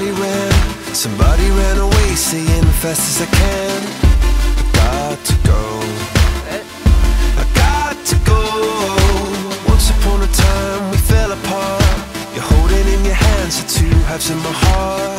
Somebody ran away, saying fast as I can. I got to go, I got to go. Once upon a time we fell apart. You're holding in your hands the two halves of my heart.